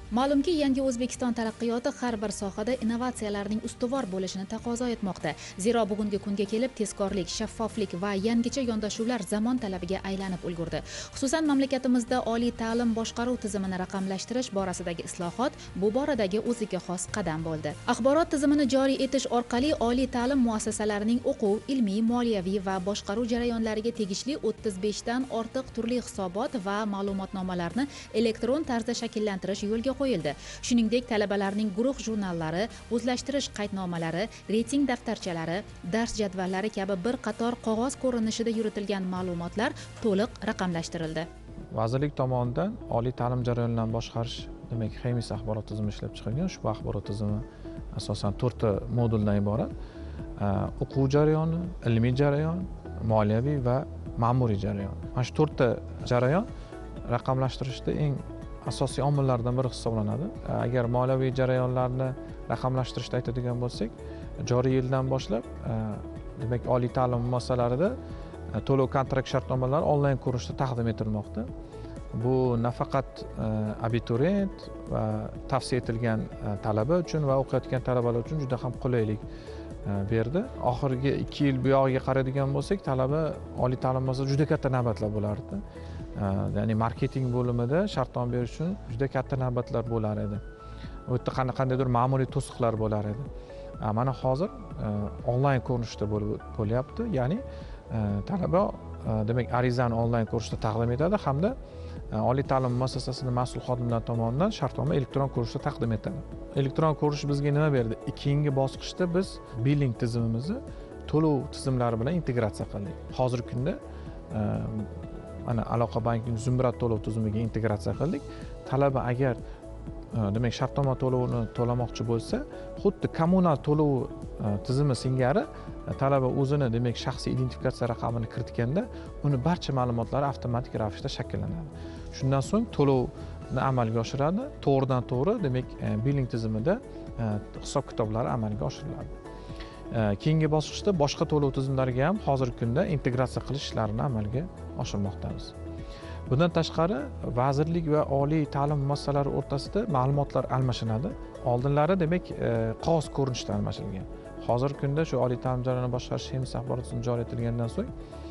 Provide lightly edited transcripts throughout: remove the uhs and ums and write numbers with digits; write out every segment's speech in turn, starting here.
Ma'lumki, yangi O'zbekiston taraqqiyoti har bir sohada innovatsiyalarning ustuvor bo'lishini taqozo etmoqda. Zero bugungi kunga kelib tezkorlik, shaffoflik va yangicha yondashuvlar zamon talabiga aylanib ulgurdi. Xususan, mamlakatimizda oliy ta'lim boshqaruv tizimini raqamlashtirish borasidagi islohot bu boradagi o'ziga xos qadam bo'ldi. Axborot tizimini joriy etish orqali oliy ta'lim muassasalarining o'quv, ilmiy, moliyaviy va boshqaruv jarayonlariga tegishli 35 dan ortiq turli hisobot va ma'lumotnomalarni elektron tarzda shakllantirish yo'lga qo'yildi. Shuningdek, talabalarning guruh jurnallari, o'zlashtirish qaydnomalari, reyting daftarchalari, dars jadvallari kabi bir qator qog'oz ko'rinishida yuritilgan ma'lumotlar to'liq raqamlashtirildi. Vazirlik tomonidan oliy ta'lim jarayonlarini boshqarish, demak, Xemis axborot tizimi ishlab chiqilgan. Ushbu axborot tizimi asosan 4 ta moduldan iborat. O'quv jarayoni, ilmiy jarayon, moliyaviy va ma'muriy jarayon. Mana shu 4 ta jarayon raqamlashtirishda eng asosiy omillardan biri hisoblanadi. Agar moliyaviy jarayonlarni raqamlashtirishda aytadigan bo'lsak, joriy yildan boshlab demak oliy ta'lim muassasalarida to'lov-kontrakt shartnomalari onlayn ko'rinishda taqdim etilmoqda. Bu nafaqat abituriyent va tavsiya etilgan talaba uchun va o'qiyotgan talabalar uchun juda ham qulaylik berdi. Oxirgi 2 yil buyog'iga qaraydigan bo'lsak, talaba oliy ta'lim muassasasida juda katta navbatlar bo'lardi. Ya'ni marketing bo'limida shartnoma berish uchun juda katta navbatlar bo'lar edi. U yerda qandaydir ma'muriy to'siqlar bo'lar edi. Mana hozir onlayn ko'rinishda bo'lyapti. Ya'ni talaba demak arizani onlayn ko'rinishda taqdim etadi hamda oliy ta'lim muassasasining mas'ul xodimlari tomonidan shartnoma elektron ko'rinishda taqdim etadi. Elektron ko'rinish bizga nima berdi? Keyingi bosqichda biz billing tizimimizni to'lov tizimlari bilan integratsiya qildik. Hozirgi kunda mana aloqa banking Zumrad to'lov tizimiga integratsiya qildik. Talaba agar demak shartnoma to'lovini to'lamoqchi bo'lsa, xuddi kommunal to'lov tizimi singari talaba o'zini demak shaxsiy identifikatsiya raqamini kiritganda, uni barcha ma'lumotlari avtomatik ravishda shakllanadi. Shundan so'ng to'lovni amalga oshiradi. To'g'ridan-to'g'ri demak billing tizimida hisob-kitoblari amalga oshiriladi. Keyingi bosqichda boshqa to'lov tizimlariga ham hozirgi kunda integratsiya qilish ishlarini amalga oshirmoqdamiz. Bundan tashqari, vazirlik va oliy ta'lim muassasalari o'rtasida ma'lumotlar almashinadi. Oldinlari demak qog'oz ko'rinishda almashilgan. Hozirgi kunda shu oliy ta'lim jarayonini boshqarish Xemis axborot tizimi joriy etilgandan so'ng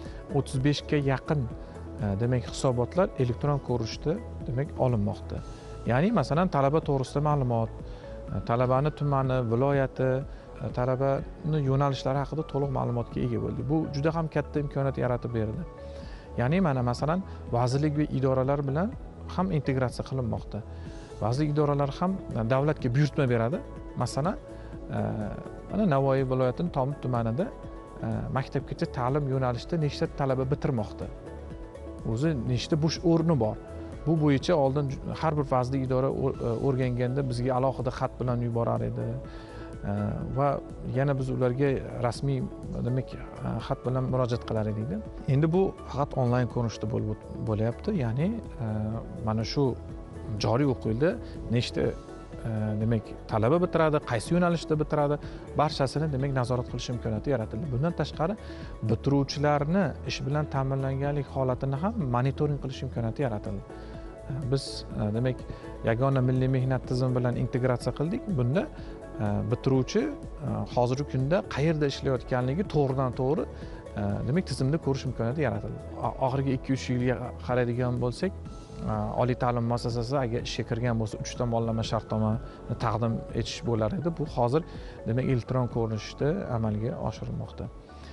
35 ga yaqin demak hisobotlar elektron ko'rinishda demak olinmoqda. Ya'ni masalan talaba to'g'risida ma'lumot, talabani tumani, viloyati, talabani yo'nalishlari haqida to'liq ma'lumotga ega bo'ldik. Bu juda ham katta imkoniyat yaratib berdi. Ya'ni mana masalan vazirlik va idoralar bilan ham integratsiya qilinmoqda. Vazirlik idoralari ham davlatga buyurtma beradi. Masalan, mana Navoiy viloyatining Tomir tumanida maktabgacha ta'lim yo'nalishida nechta talaba bitirmoqda. O'zi nechta bo'sh o'rni bor. Bu bo'yicha oldin har bir vazirlik idora o'rganganda bizga alohida xat bilan yuborar edi. Va yana biz ularga rasmiy demak xat bilan murojaat qilar edik. Endi bu faqat onlayn ko'rinishda bo'lyapti. Ya'ni mana shu joriy o'quv yilida nechta demak talaba bitiradi, qaysi yo'nalishda bitiradi, barchasini demak nazorat qilish imkoniyati yaratildi. Bundan tashqari bitiruvchilarni ish bilan ta'minlanganlik holatini ham monitoring qilish imkoniyati yaratildi. Biz demak yagona milliy mehnat tizimi bilan integratsiya qildik. Bunda bitiruvchi hozirgi kunda qayerda ishlayotganligi to'g'ridan-to'g'ri demak tizimda ko'rish imkoniyati yaratildi. Oxirgi 2-3 yilga qaraydigan bo'lsak, oliy ta'lim muassasasi agar ishga kirgan bo'lsa 3 tomonlama shartnomani taqdim etish bo'lar edi. Bu hozir demak elektron ko'rinishda amalga oshirilmoqda.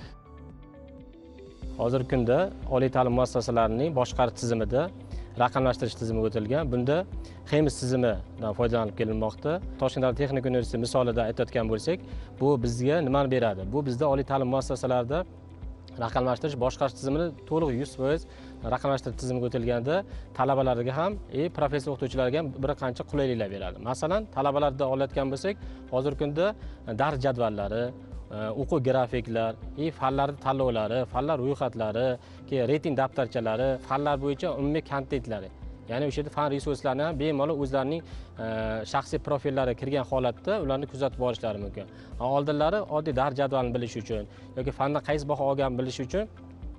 Hozirgi kunda oliy ta'lim muassasalarining boshqarish tizimida raqamlashtirish tizimi o'tilgan. Bunda Xemis tizimidan foydalanib kelinmoqda. Toshkent davlat texnika universiteti misolida aytayotgan bo'lsak, bu bizga nimani beradi? Bu bizda oliy ta'lim muassasalarida raqamlashtirish boshqarish tizimini to'liq 100% raqamlashtirish tizimiga o'tilganda talabalarga ham, professor o'qituvchilarga ham bir qancha qulayliklar beradi. Masalan, talabalarda olayotgan bo'lsak, hozirgi kunda dars jadvallari, o'quv grafiklar, fanlar tanlovlari, fanlar ro'yxatlari, reyting daftarchalari, fanlar bo'yicha umumiy kontentlari. Ya'ni o'sha yerda fan resurslarini ham bemalol o'zlarining shaxsiy profillari kirgan holatda ularni kuzatib olishlari mumkin. Oldinlari oddiy dars jadvalini bilish uchun yoki fandan qaysi baho olganini bilish uchun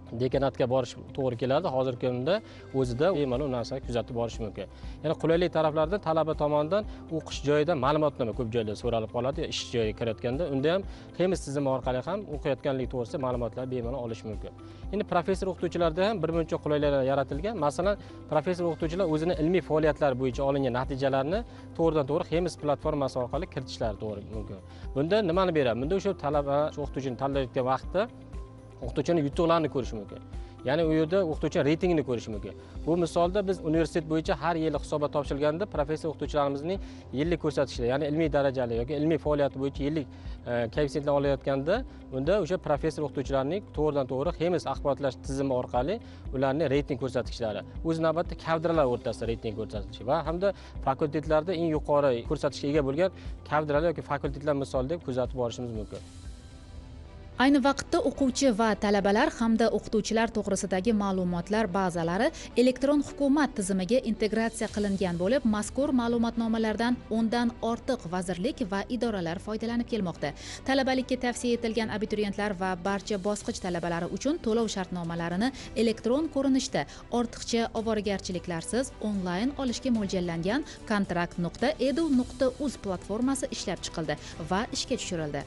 dekanatga borish to'g'ri keladi. Hozirgi kunda o'zida bemalol narsani kuzatib borish mumkin. Yana qulaylik taraflaridan talaba tomonidan o'qish joyida ma'lumotnoma ko'p joyda so'ralib qoladi, ish joyiga kirayotganda unda ham Xemis tizimi orqali ham o'qiyotganlik to'g'risida ma'lumotlar bemalol olish mumkin. Endi professor o'qituvchilarda ham bir muncha qulayliklar yaratilgan. Masalan, professor o'qituvchilar o'zining ilmiy faoliyatlari bo'yicha olingan natijalarni to'g'ridan-to'g'ri Xemis platformasi orqali kiritishlari to'g'ri mumkin. Bunda nimani beradi? Bunda o'sha talaba o'qituvchini tanlayotgan vaqtda o'qituvchining yutuqlarini ko'rish mumkin. Ya'ni u yerda o'qituvchi reytingini ko'rish mumkin. Bu misolda biz universitet bo'yicha har yili hisobot topshirilganda professor o'qituvchilarimizning yillik ko'rsatkichlar, ya'ni ilmiy darajali yoki ilmiy faoliyati bo'yicha yillik koeffitsiyentlar olayotganda, unda o'sha professor o'qituvchilarning to'g'ridan-to'g'ri Xemis axborotlash tizimi orqali ularning reyting ko'rsatkichlari, o'z navbatida kadrlar o'rtasida reyting ko'rsatishi va hamda fakultetlarda eng yuqori ko'rsatkichga ega bo'lgan kadrlar yoki fakultetlar misolida kuzatib borishimiz mumkin. Ayni vaqtda o'quvchi va talabalar hamda o'qituvchilar to'g'risidagi ma'lumotlar bazalari elektron hukumat tizimiga integratsiya qilingan bo'lib, mazkur ma'lumotnomalardan 10 dan ortiq vazirlik va idoralar foydalanib kelmoqda. Talabalikka tavsiya etilgan abituriyentlar va barcha bosqich talabalari uchun to'lov shartnomalarini elektron ko'rinishda ortiqcha ovoragarchiliklarsiz onlayn olishga mo'ljallangan kontrakt.edu.uz platformasi ishlab chiqildi va ishga tushirildi.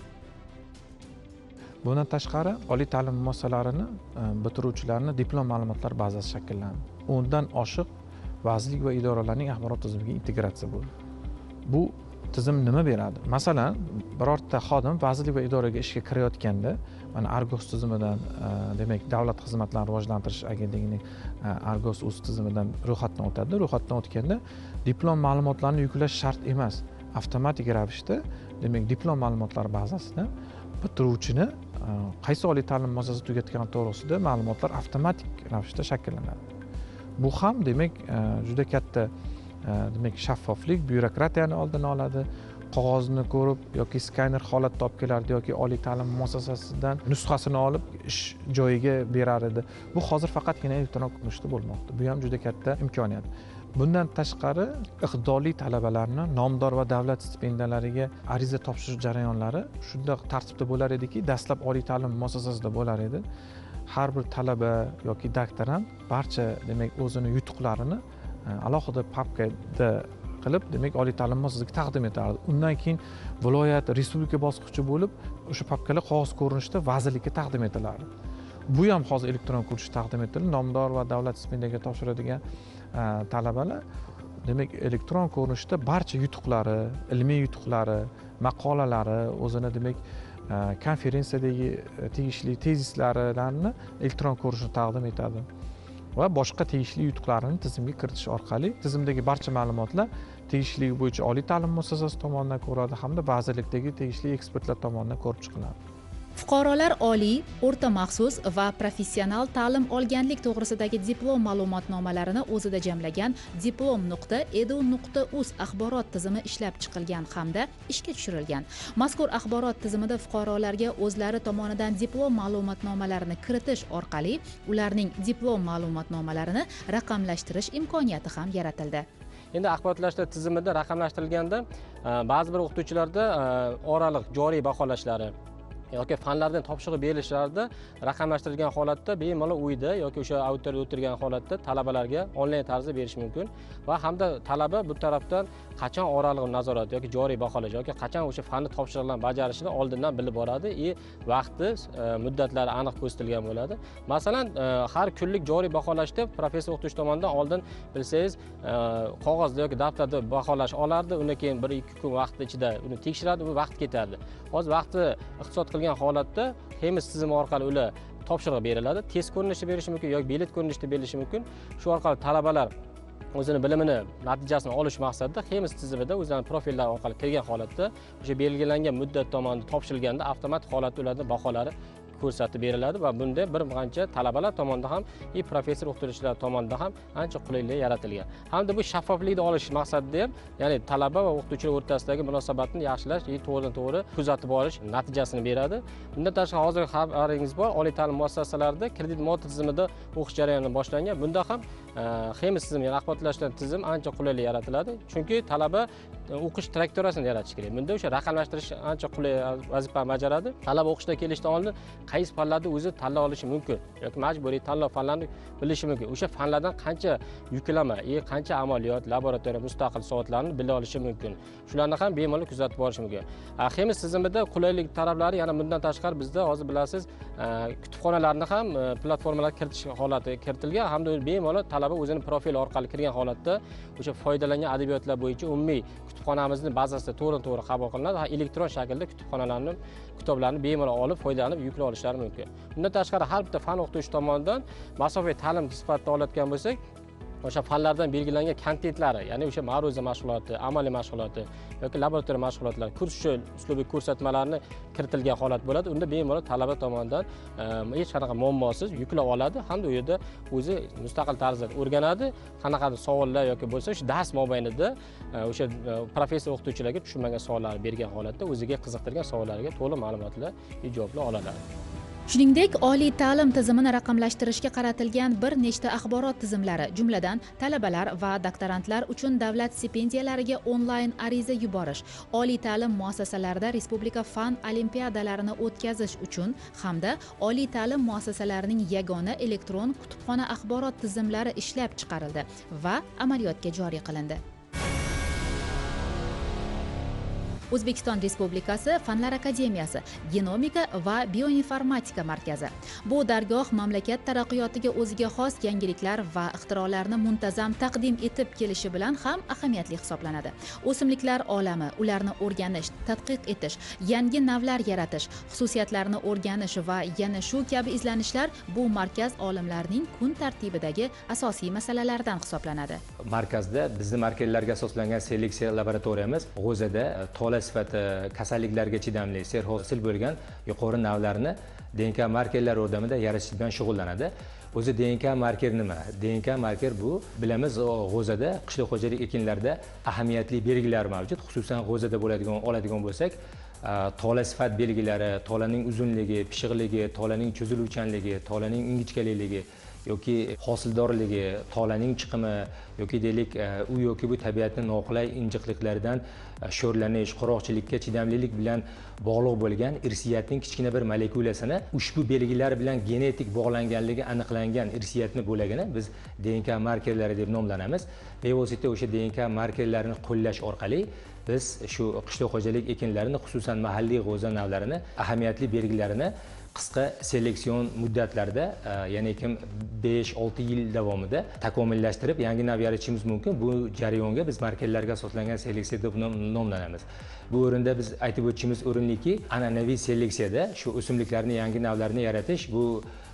Bundan tashqari oliy ta'lim muassasalarini bitiruvchilarni diplom ma'lumotlar bazasi shakllandi. 10 dan oshiq vazirlik va idoralarning axborot tizimiga integratsiya bo'ldi. Bu tizim nima beradi? Masalan, birorta xodim vazirlik va idoraga ishga kirayotganda, mana Argos tizimidan, demak, Davlat xizmatlarini rivojlantirish agentligining Argos.uz tizimidan ro'yxatdan o'tadi. Ro'yxatdan o'tganda diplom ma'lumotlarini yuklash shart emas. Avtomatik ravishda, demak, diplom ma'lumotlar bazasidan bitiruvchini qaysi oliy ta'lim muassasasi tugatgani to'g'risida ma'lumotlar avtomatik ravishda shakllanadi. Bu ham demak juda katta demak shaffoflik, byurokratiyani oldini oladi. Qog'ozni ko'rib yoki skaner holatda olib kelardi yoki oliy ta'lim muassasasidan nusxasini olib ish joyiga berar edi. Bu hozir faqatgina elektron ko'rinishda bo'lmoqda. Bu ham juda katta imkoniyat. Bundan tashqari iqtidorli talabalarni nomdor va davlat stipendiyalariga ariza topshirish jarayonlari shunday tartibda bo'lar ediki, dastlab oliy ta'lim muassasasida bo'lar edi. Har bir talaba yoki doktorant barcha demak o'zini yutuqlarini alohida papkada qilib, demak oliy ta'lim muassasasiga taqdim etardi. Undan keyin viloyat, respublika bosqichi bo'lib, o'sha papkalar qog'oz ko'rinishda vazirlikka taqdim etilardi. Bu ham hozir elektron ko'rinishda taqdim etildi. Nomdor va davlat stipendiyaga topshiradigan talabalar demak elektron ko'rinishda barcha yutuqlari, ilmiy yutuqlari, maqolalari, o'zini demak konferensiyadagi tegishli tezislarini elektron ko'rinishda taqdim etadi va boshqa tegishli yutuqlarini tizimga kiritish orqali tizimdagi barcha ma'lumotlar tegishligi bo'yicha oliy ta'lim muassasasi tomonidan ko'radi hamda vazirlikdagi tegishli ekspertlar tomonidan ko'rib chiqiladi. Fuqarolar oliy, o'rta maxsus va professional ta'lim olganlik to'g'risidagi diplom ma'lumotnomalarini o'zida jamlagan diplom.edu.uz axborot tizimi ishlab chiqilgan hamda ishga tushirilgan. Mazkur axborot tizimida fuqarolarga o'zlari tomonidan diplom ma'lumotnomalarini kiritish orqali ularning diplom ma'lumotnomalarini raqamlashtirish imkoniyati ham yaratildi. Endi axborotlashtirish tizimida raqamlashtirilganda ba'zi bir o'qituvchilarda oraliq joriy baholashlari yoki fanlardan topshiriq berilishlarida raqamlashtirilgan holatda bemalol uyda yoki o'sha auditoriyada o'tirgan holatda talabalarga onlayn tarzda berish mumkin va hamda talaba bu tarafdan qachon oraliq nazorat yoki joriy baholash yoki qachon o'sha fanni topshiriqlarni bajarishini oldindan bilib boradi, vaqti, muddatlari aniq ko'rsatilgan bo'ladi. Masalan, har kunlik joriy baholashda professor o'qituvchi tomonidan oldin bilsangiz qog'ozda yoki daftarda baholash olardi, undan keyin 1-2 kun vaqt ichida uni tekshiradi, bu vaqt ketadi. Hozir vaqtni iqtisod qilgan holatda Xemis tizimi orqali ular topshiriq beriladi. Test ko'rinishida berishi mumkin yoki bilet ko'rinishida berilishi mumkin. Shu orqali talabalar o'zini bilimini natijasini olish maqsadida Xemis tizimida o'zlarining profillari orqali kirgan holatda o'sha belgilangan muddat tomonidan topshirilganda avtomatik holatda ularning baholari ko'rsatib beriladi va bunda bir qancha talabalar tomonidan ham, professor o'qituvchilar tomonidan ham ancha qulaylik yaratilgan. Hamda bu shaffoflikni olish maqsadida ham, ya'ni talaba va o'qituvchilar o'rtasidagi munosabatni yaxshilash, to'g'ridan-to'g'ri kuzatib borish natijasini beradi. Bundan tashqari hozir xabaringiz bor, oliy ta'lim muassasalarida kredit model tizimida o'qish jarayoni boshlangan. Bunda ham xemik tizimiga raqobatlashgan tizim ancha qulaylik yaratiladi. Chunki talaba o'qish traktorasini yaratish kerak. Bunda o'sha raqamlashtirish ancha qulay vazifani bajaradi. Talaba o'qishga kelishdan oldin qaysi fanlarni o'zi tanlab olishi mumkin yoki majburiy tanlov fanlarini bilishi mumkin. O'sha fanlardan qancha yuklama, qancha amaliyot, laboratoriya, mustaqil soatlarni bila olishi mumkin. Shularni ham bemalol kuzatib borish mumkin. Xemik tizimida qulaylik taraflari yana bundan tashqari bizda hozir bilasiz, kutubxonalarni ham platformalarga kiritish holati kiritilgan hamda bemalol talaba o'zining profili orqali kirgan holatda o'sha foydalangan adabiyotlar bo'yicha umumiy kutubxonamizning bazasida to'g'ri qabul qilinadi. Elektron shaklda kutubxonalarning kitoblarni bemalol olib, foydalanib yuklab olishlari mumkin. Bundan tashqari har bitta fan o'qituvchi tomonidan masofaviy ta'lim sifatida olayotgan bo'lsak, o'sha fanlardan belgilangan kontentlari, ya'ni o'sha ma'ruza mashg'uloti, amaliy mashg'uloti yoki laboratoriya mashg'ulotlari, kurs uslubiy ko'rsatmalarni kiritilgan holat bo'ladi. Unda bemalol talaba tomonidan hech qanaqa muammosiz yuklab oladi hamda u yerda o'zi mustaqil tarzda o'rganadi. Qanaqadir savollar yoki bo'lsa, o'sha dars mobaynida o'sha professor o'qituvchilarga tushunmagan savollarni bergan holatda o'ziga qiziqtirgan savollariga to'liq ma'lumotlar, javoblar oladi. Shuningdek, oliy ta'lim tizimini raqamlashtirishga qaratilgan bir nechta axborot tizimlari, jumladan talabalar va doktorantlar uchun davlat stipendiyalariga onlayn ariza yuborish, oliy ta'lim muassasalarida respublika fan olimpiadalarini o'tkazish uchun hamda oliy ta'lim muassasalarining yagona elektron kutubxona axborot tizimlari ishlab chiqarildi va amaliyotga joriy qilindi. O'zbekiston Respublikasi Fanlar akademiyasi, Genomika va bioinformatika markazi. Bu dargoh mamlakat taraqqiyotiga o'ziga xos yangiliklar va ixtirolarni muntazam taqdim etib kelishi bilan ham ahamiyatli hisoblanadi. O'simliklar olami, ularni o'rganish, tadqiq etish, yangi navlar yaratish, xususiyatlarni o'rganish va yana shu kabi izlanishlar bu markaz olimlarining kun tartibidagi asosiy masalalardan hisoblanadi. Markazda bizning markerlarga asoslangan seleksiya laboratoriyamiz G'o'zada tola sifati kasalliklarga chidamli serhosil bo'lgan yuqori navlarni DNK markerlar yordamida yaratish bilan shug'ullanadi. O'zi DNK marker nima? DNK marker bu bilamiz G'o'zada qishloq xo'jalik ekinlarida ahamiyatli belgilar mavjud. Xususan G'o'zada oladigan bo'lsak, tola sifat belgilari, tolaning uzunligi, pishiqligi, tolaning cho'ziluvchanligi, tolaning ingichkalikligi yoki hosildorligi, tolaning chiqimi yoki deylik u yoki bu tabiatning noqulay injiqliklaridan sho'rlanish, quroqchilikka chidamlilik bilan bog'liq bo'lgan irsiyatning kichkina bir molekulasini ushbu belgilar bilan genetik bog'langanligi aniqlangan irsiyatni bo'lagini biz DNK markerlari deb nomlanamiz. Bevosita o'sha DNK markerlarini qo'llash orqali biz shu qishloq xo'jalik ekinlarini, xususan mahalliy g'o'za navlarini, ahamiyatli belgilarini qisqa seleksion muddatlarda, ya'ni 5-6 yil davomida takomillashtirib yangi nav yaratishimiz mumkin. Bu jarayonga biz markerlarga asoslangan seleksiya deb nomlanamiz. Bu o'rinda biz aytib o'tishimiz o'rinliki, an'anaviy seleksiyada shu o'simliklarning yangi navlarini yaratish bu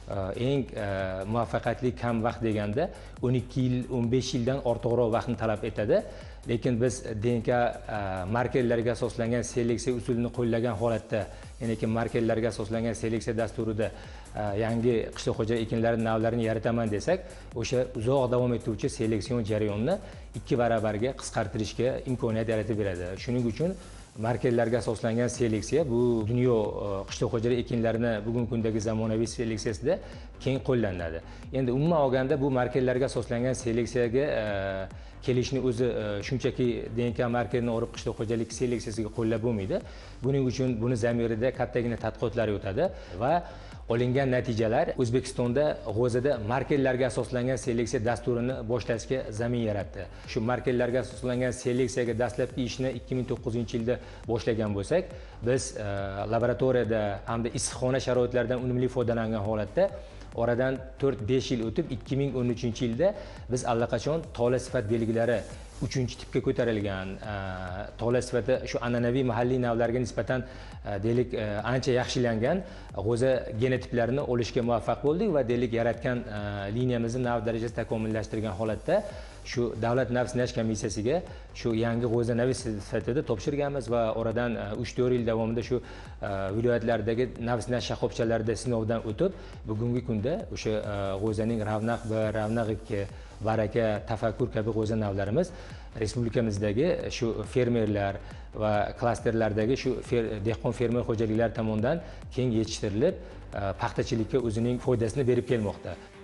eng muvaffaqiyatli kam vaqt deganda 12 yil, 15 yildan ortiqroq vaqtni talab etadi. Lekin biz DNK markerlarga asoslangan seleksiya usulini qo'llagan holatda, ya'ni markerlarga asoslangan seleksiya dasturida yangi qishloq xo'jalik ekinlari navlarini yarataman desak, o'sha uzoq davom etuvchi seleksion jarayonni 2 barabarga qisqartirishga imkoniyat yaratib beradi. Shuning uchun markerlarga asoslangan seleksiya bu dunyo qishloq xo'jalik ekinlarini bugungi kundagi zamonaviy seleksiyasida keng qo'llaniladi. Endi umuman olganda bu markerlarga asoslangan seleksiyaga kelishni o'zi shunchaki DNK markerini olib qishloq xo'jalik seleksiyasiga qo'llab bo'lmaydi. Buning uchun buni zamirida kattagina tadqiqotlar o'tadi va olingan natijalar O'zbekistonda G'o'zada markerlarga asoslangan seleksiya dasturini boshlashga zamin yaratdi. Shu markerlarga asoslangan seleksiyaga dastlabki ishni 2009-yilda boshlagan bo'lsak, biz laboratoriyada hamda issiqxona sharoitlaridan unumli foydalangan holatda oradan 4-5 yil o'tib 2013-yilda biz allaqachon tola sifat belgilari 3-tipga ko'tarilgan, tola sifati shu an'anaviy mahalliy navlarga nisbatan deylik ancha yaxshilangan g'o'za genotiplarini olishga muvaffaq bo'ldik va deylik yaratgan liniyamizni nav darajasida takomillashtirgan holatda shu davlat nav sinash komissiyasiga shu yangi g'o'za navi sifatida topshirganmiz va oradan 3-4 yil davomida shu viloyatlardagi nav sinash shaxobchalarida sinovdan o'tib bugungi kunda o'sha g'o'zaning Ravnaq 1, Ravnaq 2, Baraka, Tafakkur kabi g'o'za navlarimiz respublikamizdagi shu fermerlar va klasterlardagi shu dehqon fermer xo'jaliklari tomonidan keng yetishtirilib paxtachilikka o'zining foydasini berib kelmoqda.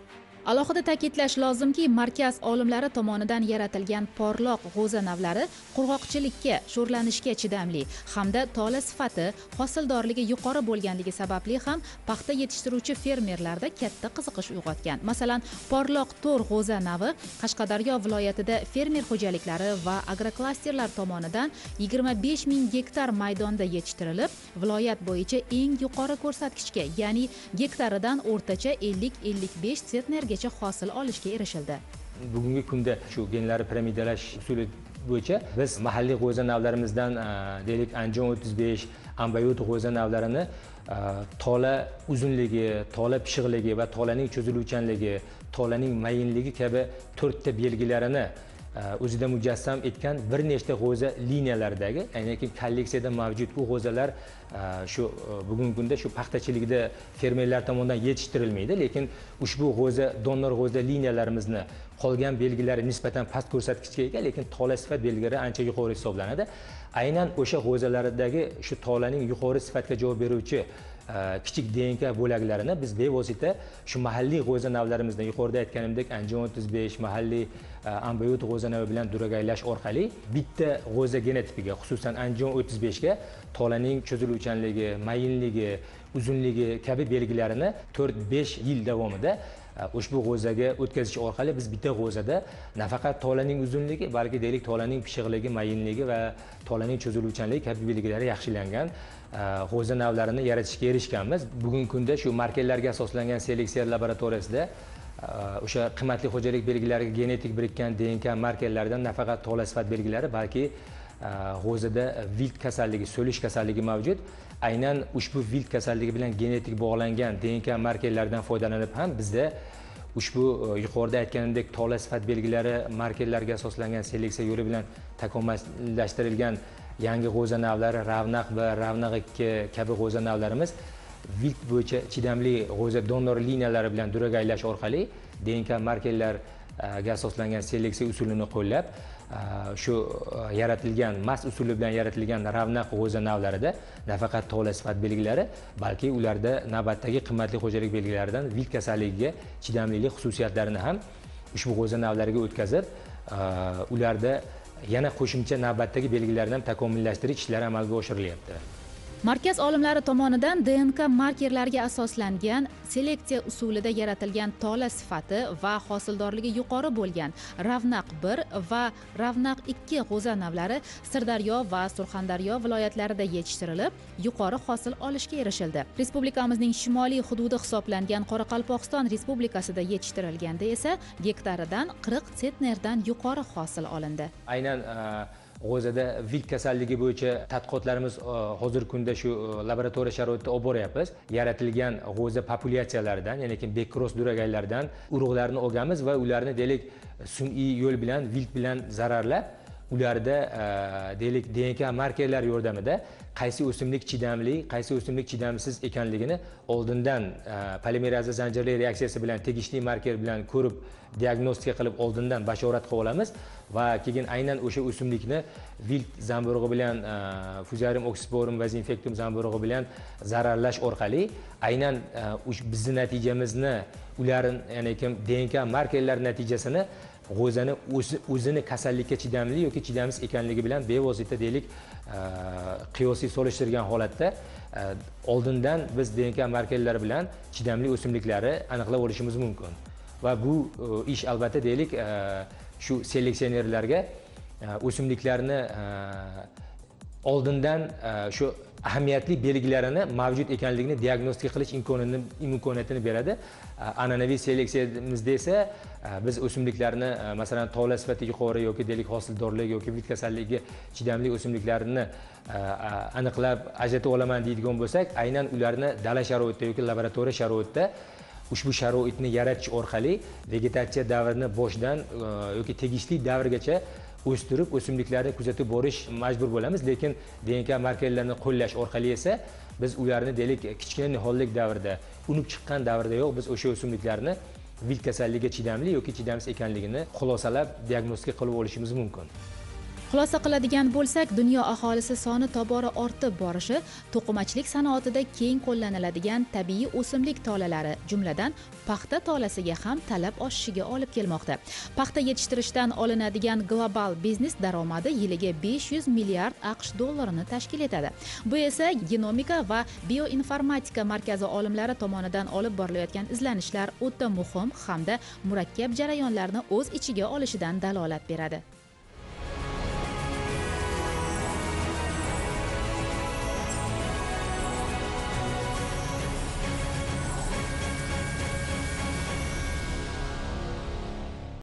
Alohida ta'kidlash lozimki, markaz olimlari tomonidan yaratilgan porloq g'o'za navlari qurg'oqchilikka, sho'rlanishga chidamli hamda tola sifati, hosildorligi yuqori bo'lganligi sababli ham paxta yetishtiruvchi fermerlarda katta qiziqish uyg'otgan. Masalan, porloq to'r g'o'za navi Qashqadaryo viloyatida fermer xo'jaliklari va agroklasterlar tomonidan 25 ming gektar maydonda yetishtirilib, viloyat bo'yicha eng yuqori ko'rsatkichga, ya'ni gektaridan o'rtacha 50-55 sentnergacha hosil olishga erishildi. Bugungi kunda shu genlarni piramidalash usuli bo'yicha biz mahalliy g'o'za navlarimizdan deylik Anjon 35, Ambayot g'o'za navlarini tola uzunligi, tola pishiqligi va tolaning cho'ziluvchanligi, tolaning mayinligi kabi 4 ta belgilarini o'zida mujassam etgan bir nechta g'o'za liniyalaridagi, aynan kolleksiyada mavjud bu g'o'zalar shu bugungi kunda shu paxtachilikda fermerlar tomonidan yetishtirilmaydi, lekin ushbu g'o'za donor g'o'za liniyalarimizni qolgan belgilari nisbatan past ko'rsatkichga ega, lekin tola sifat belgilari ancha yuqori hisoblanadi. Aynan o'sha g'o'zalardagi shu tolaning yuqori sifatga javob beruvchi kichik DNK bo'laklarini biz bevosita shu mahalliy g'o'za navlarimizdan yuqorida aytganimdek Anjon 35, mahalliy Ambayot g'o'za navi bilan duragaylash orqali bitta g'o'za genotipiga, xususan Anjon 35 ga tolaning cho'ziluvchanligi, mayinligi, uzunligi kabi belgilarini 4-5 yil davomida ushbu g'o'zaga o'tkazish orqali biz bitta g'o'zada nafaqat tolaning uzunligi, balki deylik tolaning pishiqligi, mayinligi va tolaning cho'ziluvchanligi kabi belgilari yaxshilangan g'o'za navlarini yaratishga erishganmiz. Bugungi kunda shu markerlarga asoslangan seleksiya laboratoriyasida o'sha qimmatli xo'jalik belgilariga genetik birikkan DNK markerlaridan nafaqat tola sifat belgilari, balki g'o'zada vilt kasalligi, so'lish kasalligi mavjud. Aynan ushbu vilt kasalligi bilan genetik bog'langan DNK markerlaridan foydalanib ham bizda ushbu yuqorida aytganimdek tola sifat belgilari markerlarga asoslangan seleksiya yo'li bilan takomillashtirilgan yangi g'o'za navlari Ravnaq va Ravnaq 2 kabi g'o'za navlarimiz vilt bo'yicha chidamli g'o'za donor liniyalari bilan duragaylash orqali DNK markerlarga asoslangan seleksiya usulini qo'llab shu yaratilgan mas usuli bilan yaratilgan Ravnaq g'o'za navlarida nafaqat tola sifat belgilari, balki ularda navbatdagi qimmatli xo'jalik belgilaridan vilt kasalligiga chidamlilik xususiyatlarini ham ushbu g'o'za navlariga o'tkazib, ularda yana qo'shimcha navbatdagi belgilarni ham takomillashtirish ishlari amalga oshirilyapti. Markaz olimlari tomonidan DNK markerlarga asoslangan seleksiya usulida yaratilgan tola sifati va hosildorligi yuqori bo'lgan Ravnaq 1 va Ravnaq 2 g'o'za navlari Sirdaryo va Surxondaryo viloyatlarida yetishtirilib, yuqori hosil olishga erishildi. Respublikamizning shimoliy hududi hisoblangan Qoraqalpog'iston Respublikasida yetishtirilganda esa gektaridan 40 sentnerdan yuqori hosil olindi. Aynan g'o'zada vilt kasalligi bo'yicha tadqiqotlarimiz hozirgi kunda shu laboratoriya sharoitida olib boryapmiz. Yaratilgan g'o'za populyatsiyalaridan, ya'ni bekros duragaylardan urug'larni olganmiz va ularni deylik sun'iy yo'l bilan vilt bilan zararlab, ularda deylik DNK markerlar yordamida qaysi o'simlik chidamli, qaysi o'simlik chidamsiz ekanligini oldindan polimeraza zanjirli reaksiyasi bilan tegishli marker bilan ko'rib diagnostika qilib oldindan bashorat qilib olamiz va keyin aynan o'sha o'simlikni vilt zamburug'i bilan Fusarium oxysporum vazinfectum zamburug'i bilan zararlash orqali aynan bizning natijamizni ularning, ya'ni DNK markerlar natijasini g'o'zani o'zini kasallikka chidamli yoki chidamsiz ekanligi bilan bevosita deylik qiyosiy solishtirgan holatda oldindan biz DNK markerlari bilan chidamli o'simliklari aniqlab olishimiz mumkin. Va bu ish albatta deylik shu seleksionerlarga o'simliklarni oldindan shu ahamiyatli belgilarini mavjud ekanligini diagnostika qilish imkoniyatini beradi. An'anaviy seleksiyamizda esa biz o'simliklarni masalan tola sifati yuqori yoki deylik hosildorlik yoki vilt kasalligiga chidamli o'simliklarni aniqlab ajratib olaman deydigan bo'lsak, aynan ularni dala sharoitida yoki laboratoriya sharoitida ushbu sharoitni yaratish orqali vegetatsiya davrini boshdan yoki tegishli davrgacha o'stirib o'simliklarni kuzatib borish majbur bo'lamiz, lekin DNK markerlarini qo'llash orqali esa biz ularni deylik kichkina nihollik davrida, unib chiqqan davrdayoq biz o'sha o'simliklarni vilt kasalligiga chidamli yoki chidamsiz ekanligini xulosalab diagnostika qilib olishimiz mumkin. Xulosa qiladigan bo'lsak, dunyo aholisi soni tobora ortib borishi to'qimachilik sanoatida keng qo'llaniladigan tabiiy o'simlik tolalari, jumladan paxta tolasiga ham talab oshishiga olib kelmoqda. Paxta yetishtirishdan olinadigan global biznes daromadi yiliga 500 milliard AQSh dollarini tashkil etadi. Bu esa genomika va bioinformatika markazi olimlari tomonidan olib borilayotgan izlanishlar o'ta muhim hamda murakkab jarayonlarni o'z ichiga olishidan dalolat beradi.